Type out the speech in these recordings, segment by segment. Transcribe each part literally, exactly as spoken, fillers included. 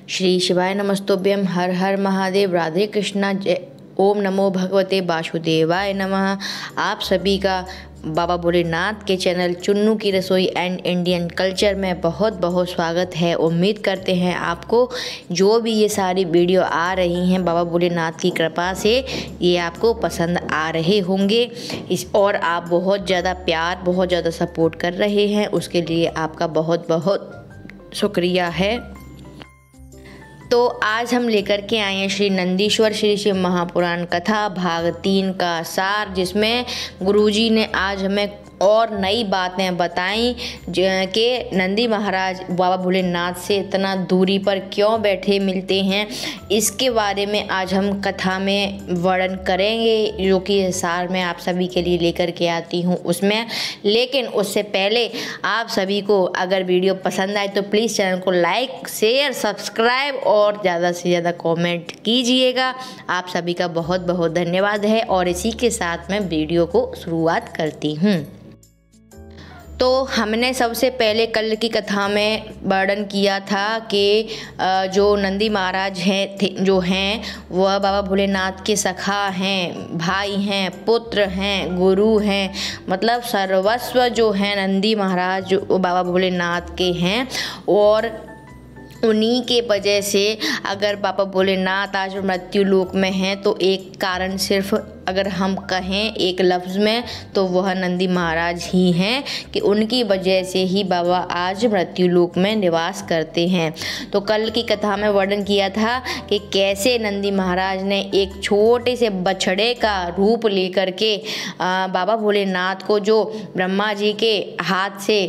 श्री शिवाय नमस्तुभ्यम। हर हर महादेव। राधे कृष्णा। जय ओम नमो भगवते वासुदेवाय नमः। आप सभी का बाबा भोलेनाथ के चैनल चुन्नू की रसोई एंड इंडियन कल्चर में बहुत बहुत स्वागत है। उम्मीद करते हैं आपको जो भी ये सारी वीडियो आ रही हैं बाबा भोलेनाथ की कृपा से ये आपको पसंद आ रहे होंगे इस और आप बहुत ज़्यादा प्यार बहुत ज़्यादा सपोर्ट कर रहे हैं, उसके लिए आपका बहुत बहुत शुक्रिया है। तो आज हम लेकर के आए हैं श्री नंदीश्वर श्री शिव महापुराण कथा भाग तीन का सार, जिसमें गुरुजी ने आज हमें और नई बातें बताई कि नंदी महाराज बाबा भोलेनाथ से इतना दूरी पर क्यों बैठे मिलते हैं। इसके बारे में आज हम कथा में वर्णन करेंगे, जो कि सार मैं आप सभी के लिए लेकर के आती हूँ उसमें। लेकिन उससे पहले आप सभी को अगर वीडियो पसंद आए तो प्लीज़ चैनल को लाइक शेयर सब्सक्राइब और ज़्यादा से ज़्यादा कमेंट कीजिएगा। आप सभी का बहुत बहुत धन्यवाद है। और इसी के साथ मैं वीडियो को शुरुआत करती हूँ। तो हमने सबसे पहले कल की कथा में वर्णन किया था कि जो नंदी महाराज हैं जो हैं वह बाबा भोलेनाथ के सखा हैं, भाई हैं, पुत्र हैं, गुरु हैं, मतलब सर्वस्व जो हैं नंदी महाराज जो बाबा भोलेनाथ के हैं। और उन्हीं के वजह से अगर बाबा भोलेनाथ आज मृत्यु लोक में हैं तो एक कारण सिर्फ अगर हम कहें एक लफ्ज़ में तो वह नंदी महाराज ही हैं कि उनकी वजह से ही बाबा आज मृत्यु लोक में निवास करते हैं। तो कल की कथा में वर्णन किया था कि कैसे नंदी महाराज ने एक छोटे से बछड़े का रूप लेकर के बाबा भोलेनाथ को, जो ब्रह्मा जी के हाथ से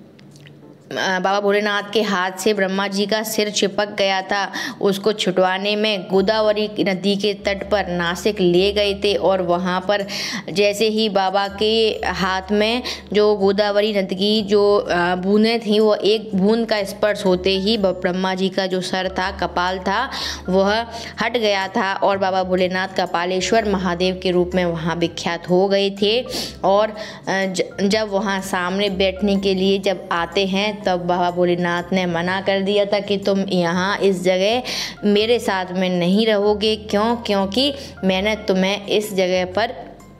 बाबा भोलेनाथ के हाथ से ब्रह्मा जी का सिर चिपक गया था, उसको छुटवाने में गोदावरी नदी के तट पर नासिक ले गए थे। और वहाँ पर जैसे ही बाबा के हाथ में जो गोदावरी नदी की जो बूंदें थीं वो एक बूंद का स्पर्श होते ही ब्रह्मा जी का जो सर था, कपाल था, वह हट गया था और बाबा भोलेनाथ कपालेश्वर महादेव के रूप में वहाँ विख्यात हो गए थे। और जब वहाँ सामने बैठने के लिए जब आते हैं तब बाबा भोलेनाथ ने मना कर दिया था कि तुम यहाँ इस जगह मेरे साथ में नहीं रहोगे। क्यों? क्योंकि मैंने तुम्हें इस जगह पर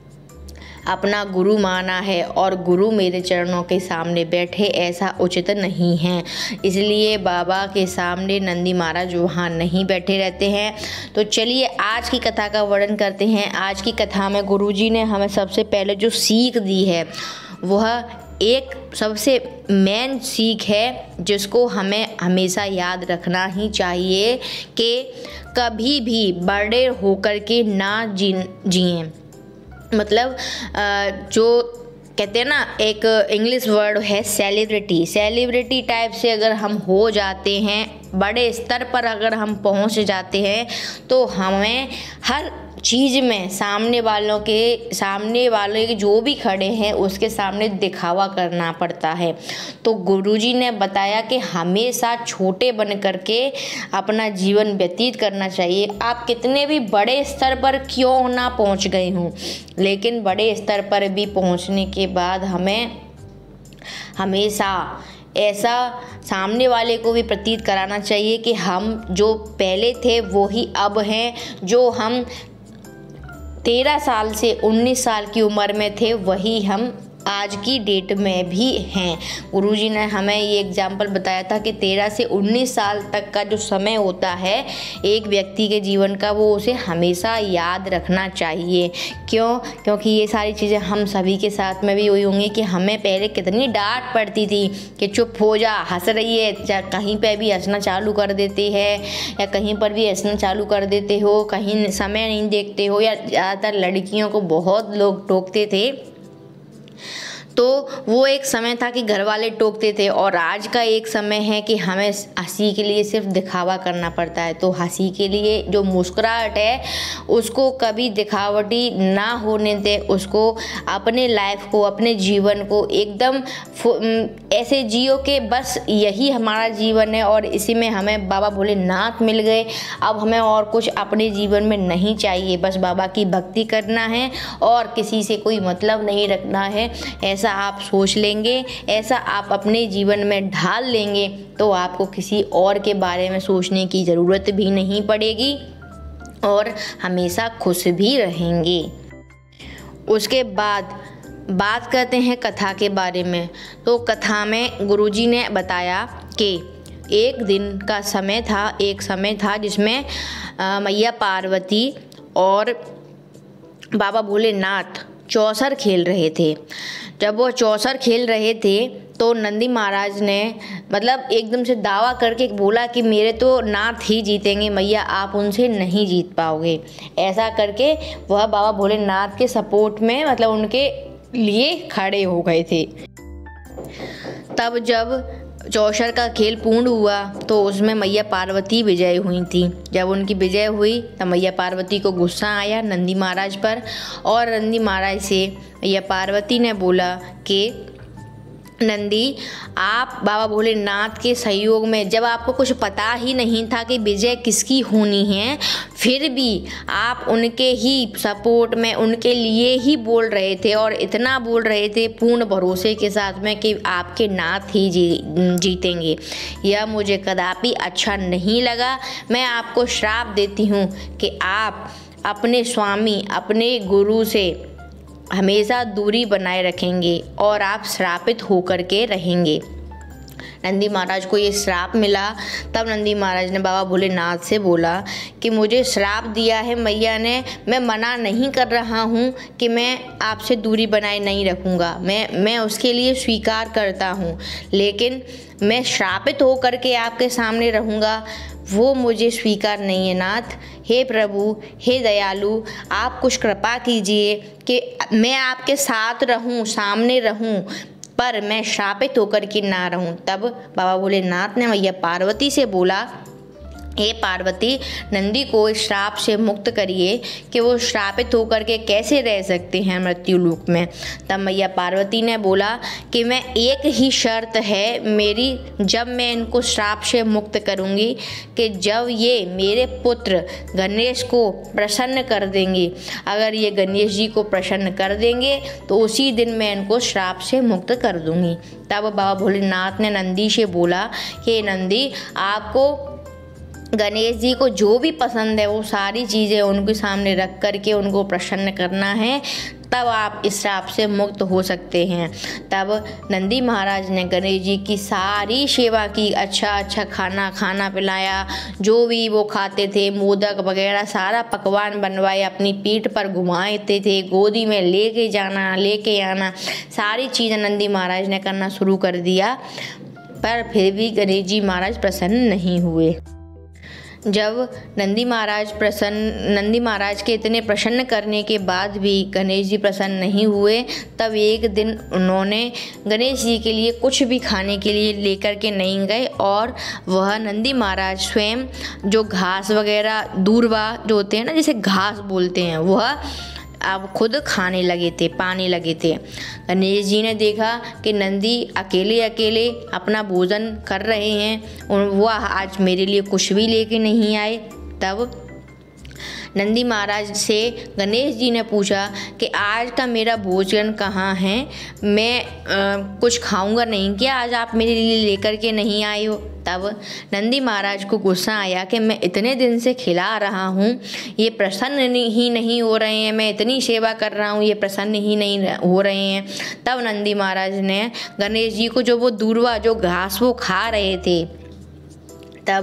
अपना गुरु माना है और गुरु मेरे चरणों के सामने बैठे ऐसा उचित नहीं है, इसलिए बाबा के सामने नंदी महाराज वहाँ नहीं बैठे रहते हैं। तो चलिए आज की कथा का वर्णन करते हैं। आज की कथा में गुरुजी ने हमें सबसे पहले जो सीख दी है वह एक सबसे मेन सीख है जिसको हमें हमेशा याद रखना ही चाहिए कि कभी भी बड़े होकर के ना जी जिए। मतलब जो कहते हैं ना, एक इंग्लिश वर्ड है सेलिब्रिटी, सेलिब्रिटी टाइप से अगर हम हो जाते हैं, बड़े स्तर पर अगर हम पहुंच जाते हैं तो हमें हर चीज़ में सामने वालों के सामने वाले के जो भी खड़े हैं उसके सामने दिखावा करना पड़ता है। तो गुरुजी ने बताया कि हमेशा छोटे बन करके अपना जीवन व्यतीत करना चाहिए। आप कितने भी बड़े स्तर पर क्यों ना पहुंच गए हों, लेकिन बड़े स्तर पर भी पहुंचने के बाद हमें हमेशा ऐसा सामने वाले को भी प्रतीत कराना चाहिए कि हम जो पहले थे वो ही अब हैं, जो हम तेरह साल से उन्नीस साल की उम्र में थे वही हम आज की डेट में भी हैं। गुरुजी ने हमें ये एग्जाम्पल बताया था कि तेरह से उन्नीस साल तक का जो समय होता है एक व्यक्ति के जीवन का, वो उसे हमेशा याद रखना चाहिए। क्यों? क्योंकि ये सारी चीज़ें हम सभी के साथ में भी हुई होंगी कि हमें पहले कितनी डांट पड़ती थी कि चुप हो जा, हंस रही है, कहीं पर भी हंसना चालू कर देते हैं या कहीं पर भी हंसना चालू कर देते हो, कहीं समय नहीं देखते हो, या ज़्यादातर लड़कियों को बहुत लोग टोकते थे। तो वो एक समय था कि घर वाले टोकते थे और आज का एक समय है कि हमें हंसी के लिए सिर्फ दिखावा करना पड़ता है। तो हंसी के लिए जो मुस्कुराहट है उसको कभी दिखावटी ना होने दे, उसको अपने लाइफ को अपने जीवन को एकदम ऐसे जियो कि बस यही हमारा जीवन है और इसी में हमें बाबा भोलेनाथ मिल गए, अब हमें और कुछ अपने जीवन में नहीं चाहिए, बस बाबा की भक्ति करना है और किसी से कोई मतलब नहीं रखना है। ऐसा आप सोच लेंगे, ऐसा आप अपने जीवन में ढाल लेंगे तो आपको किसी और के बारे में सोचने की ज़रूरत भी नहीं पड़ेगी और हमेशा खुश भी रहेंगे। उसके बाद बात करते हैं कथा के बारे में। तो कथा में गुरुजी ने बताया कि एक दिन का समय था एक समय था जिसमें मैया पार्वती और बाबा भोलेनाथ चौसर खेल रहे थे। जब वो चौसर खेल रहे थे तो नंदी महाराज ने मतलब एकदम से दावा करके बोला कि मेरे तो नाथ ही जीतेंगे मैया, आप उनसे नहीं जीत पाओगे। ऐसा करके वह बाबा भोलेनाथ के सपोर्ट में मतलब उनके लिए खड़े हो गए थे। तब जब चौसर का खेल पूर्ण हुआ तो उसमें मैया पार्वती विजय हुई थी। जब उनकी विजय हुई तब मैया पार्वती को गुस्सा आया नंदी महाराज पर और नंदी महाराज से मैया पार्वती ने बोला कि नंदी, आप बाबा भोलेनाथ के सहयोग में, जब आपको कुछ पता ही नहीं था कि विजय किसकी होनी है, फिर भी आप उनके ही सपोर्ट में उनके लिए ही बोल रहे थे और इतना बोल रहे थे पूर्ण भरोसे के साथ में कि आपके नाथ ही जी जीतेंगे। यह मुझे कदापि अच्छा नहीं लगा। मैं आपको श्राप देती हूँ कि आप अपने स्वामी अपने गुरु से हमेशा दूरी बनाए रखेंगे और आप श्रापित होकर के रहेंगे। नंदी महाराज को ये श्राप मिला। तब नंदी महाराज ने बाबा भोलेनाथ से बोला कि मुझे श्राप दिया है मैया ने, मैं मना नहीं कर रहा हूँ कि मैं आपसे दूरी बनाए नहीं रखूँगा, मैं मैं उसके लिए स्वीकार करता हूँ, लेकिन मैं श्रापित होकर के आपके सामने रहूँगा वो मुझे स्वीकार नहीं है नाथ। हे प्रभु, हे दयालु, आप कुछ कृपा कीजिए कि मैं आपके साथ रहूं, सामने रहूं, पर मैं श्रापित होकर के ना रहूं। तब बाबा भोलेनाथ ने मैया पार्वती से बोला, हे पार्वती, नंदी को इस श्राप से मुक्त करिए कि वो श्रापित होकर के कैसे रह सकते हैं मृत्यु लोक में। तब मैया पार्वती ने बोला कि मैं एक ही शर्त है मेरी, जब मैं इनको श्राप से मुक्त करूंगी कि जब ये मेरे पुत्र गणेश को प्रसन्न कर देंगे, अगर ये गणेश जी को प्रसन्न कर देंगे तो उसी दिन मैं इनको श्राप से मुक्त कर दूंगी। तब बाबा भोलेनाथ ने नंदी से बोला कि नंदी, आपको गणेश जी को जो भी पसंद है वो सारी चीज़ें उनके सामने रख करके उनको प्रसन्न करना है, तब आप इस श्राप से मुक्त हो सकते हैं। तब नंदी महाराज ने गणेश जी की सारी सेवा की, अच्छा अच्छा खाना खाना पिलाया, जो भी वो खाते थे मोदक वगैरह सारा पकवान बनवाए, अपनी पीठ पर घुमाते थे, गोदी में लेके जाना लेके आना, सारी चीज़ें नंदी महाराज ने करना शुरू कर दिया। पर फिर भी गणेश जी महाराज प्रसन्न नहीं हुए। जब नंदी महाराज प्रसन्न नंदी महाराज के इतने प्रसन्न करने के बाद भी गणेश जी प्रसन्न नहीं हुए, तब एक दिन उन्होंने गणेश जी के लिए कुछ भी खाने के लिए लेकर के नहीं गए और वह नंदी महाराज स्वयं जो घास वगैरह दूर्वा जो होते हैं ना, जिसे घास बोलते हैं, वह अब खुद खाने लगे थे, पाने लगे थे। गणेश जी ने देखा कि नंदी अकेले अकेले अपना भोजन कर रहे हैं और वह आज मेरे लिए कुछ भी लेके नहीं आए। तब नंदी महाराज से गणेश जी ने पूछा कि आज का मेरा भोजन कहाँ है, मैं आ, कुछ खाऊंगा नहीं क्या, आज आप मेरे लिए लेकर के नहीं आए हो। तब नंदी महाराज को गुस्सा आया कि मैं इतने दिन से खिला रहा हूँ, ये प्रसन्न ही नहीं हो रहे हैं, मैं इतनी सेवा कर रहा हूँ, ये प्रसन्न ही नहीं हो रहे हैं। तब नंदी महाराज ने गणेश जी को जो वो दूर्वा जो घास वो खा रहे थे, तब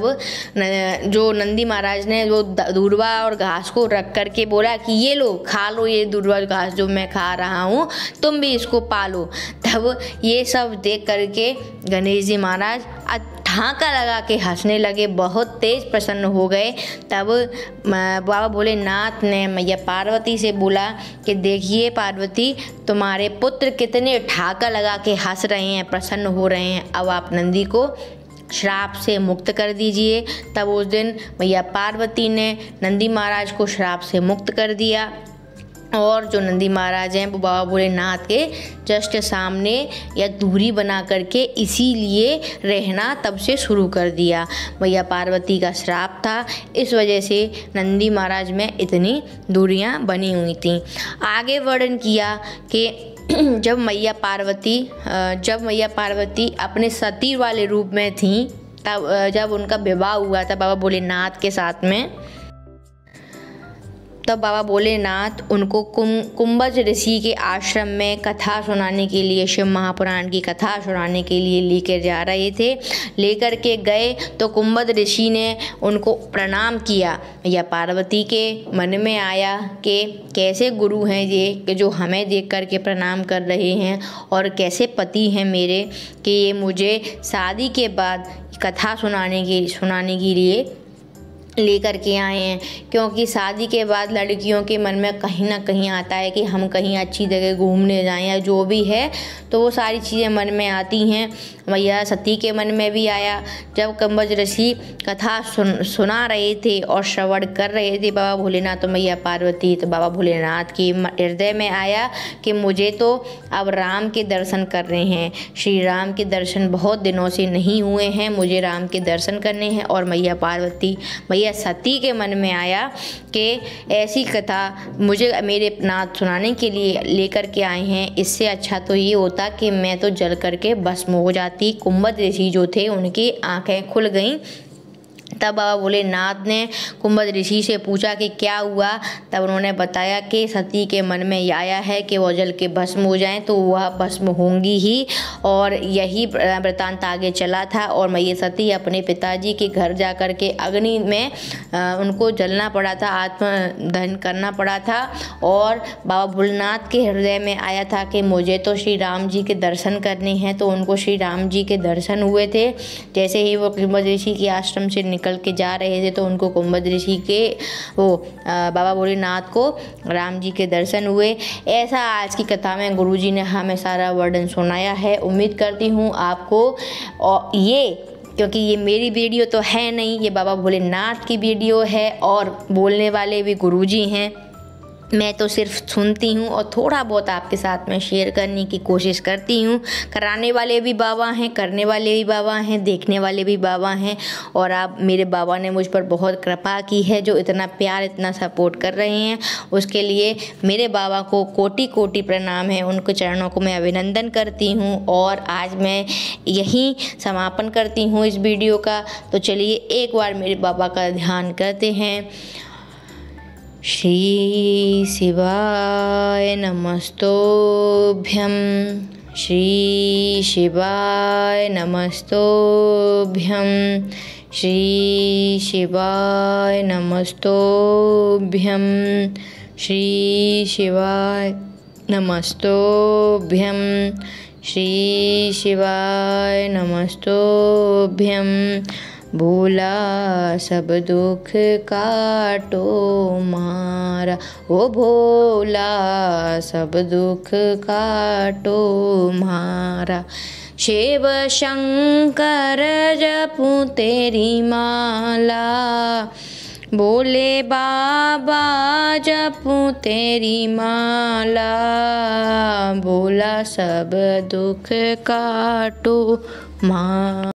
जो नंदी महाराज ने वो दूर्वा और घास को रख कर के बोला कि ये लो, खा लो ये दूर्वा घास जो मैं खा रहा हूँ, तुम भी इसको पालो। तब ये सब देख करके गणेश जी महाराज ठाका लगा के हंसने लगे, बहुत तेज प्रसन्न हो गए। तब बाबा भोलेनाथ ने मैया पार्वती से बोला कि देखिए पार्वती, तुम्हारे पुत्र कितने ठाका लगा के हंस रहे हैं, प्रसन्न हो रहे हैं, अब आप नंदी को श्राप से मुक्त कर दीजिए। तब उस दिन मैया पार्वती ने नंदी महाराज को श्राप से मुक्त कर दिया और जो नंदी महाराज हैं वो बाबा भोलेनाथ के जस्ट सामने या दूरी बना करके इसीलिए रहना तब से शुरू कर दिया। मैया पार्वती का श्राप था, इस वजह से नंदी महाराज में इतनी दूरियां बनी हुई थी। आगे वर्णन किया कि जब मैया पार्वती जब मैया पार्वती अपने सती वाले रूप में थीं, तब जब उनका विवाह हुआ था बाबा भोलेनाथ के साथ में, तब बाबा भोलेनाथ उनको कुम कुंभज ऋषि के आश्रम में कथा सुनाने के लिए, शिव महापुराण की कथा सुनाने के लिए लेकर जा रहे थे। लेकर के गए तो कुंभज ऋषि ने उनको प्रणाम किया। या पार्वती के मन में आया कि कैसे गुरु हैं ये कि जो हमें देख कर के प्रणाम कर रहे हैं, और कैसे पति हैं मेरे कि ये मुझे शादी के बाद कथा सुनाने के सुनाने के लिए लेकर के आए हैं। क्योंकि शादी के बाद लड़कियों के मन में कहीं ना कहीं आता है कि हम कहीं अच्छी जगह घूमने जाएं या जो भी है, तो वो सारी चीज़ें मन में आती हैं। मैया सती के मन में भी आया। जब कुंभज ऋषि कथा सुन सुना रहे थे और श्रवण कर रहे थे बाबा भोलेनाथ तो मैया पार्वती, तो बाबा भोलेनाथ की हृदय में आया कि मुझे तो अब राम के दर्शन करने हैं, श्री राम के दर्शन बहुत दिनों से नहीं हुए हैं, मुझे राम के दर्शन करने हैं। और मैया पार्वती मैया सती के मन में आया कि ऐसी कथा मुझे मेरे नाथ सुनाने के लिए लेकर के आए हैं, इससे अच्छा तो ये होता कि मैं तो जल करके भस्म हो जाती। कुंभज ऋषि जो थे उनकी आंखें खुल गईं। तब बाबा भोलेनाथ ने कुंभज ऋषि से पूछा कि क्या हुआ। तब उन्होंने बताया कि सती के मन में आया है कि वह जल के भस्म हो जाएं, तो वह भस्म होंगी ही। और यही वृतांत आगे चला था। और मैया सती अपने पिताजी के घर जा कर के अग्नि में आ, उनको जलना पड़ा था, आत्मदहन करना पड़ा था। और बाबा भोलेनाथ के हृदय में आया था कि मुझे तो श्री राम जी के दर्शन करने हैं, तो उनको श्री राम जी के दर्शन हुए थे। जैसे ही वो कुंभज ऋषि के आश्रम से निकल के जा रहे थे तो उनको कुंभज ऋषि के वो बाबा भोलेनाथ को राम जी के दर्शन हुए। ऐसा आज की कथा में गुरुजी ने हमें सारा वर्णन सुनाया है। उम्मीद करती हूँ आपको, और ये क्योंकि ये मेरी वीडियो तो है नहीं, ये बाबा भोलेनाथ की वीडियो है और बोलने वाले भी गुरुजी हैं। मैं तो सिर्फ सुनती हूँ और थोड़ा बहुत आपके साथ में शेयर करने की कोशिश करती हूँ। कराने वाले भी बाबा हैं, करने वाले भी बाबा हैं, देखने वाले भी बाबा हैं। और आप मेरे बाबा ने मुझ पर बहुत कृपा की है, जो इतना प्यार इतना सपोर्ट कर रहे हैं, उसके लिए मेरे बाबा को कोटि कोटि प्रणाम है। उनके चरणों को मैं अभिनंदन करती हूँ। और आज मैं यहीं समापन करती हूँ इस वीडियो का। तो चलिए एक बार मेरे बाबा का ध्यान करते हैं। श्री शिवाय नमस्तोभ्यं, श्री शिवाय नमस्तोभ्यं, श्री शिवाय नमस्तोभ्यं, श्री शिवाय नमस्तोभ्यं, श्री शिवाय नमस्तोभ्यं। भोला सब दुख काटो मारा, ओ भोला सब दुख काटो मारा। शिव शंकर जपूं तेरी माला, बोले बाबा जपूं तेरी माला। भोला सब दुख काटो मारा।